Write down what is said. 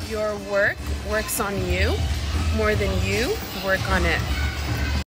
Your work works on you more than you work on it.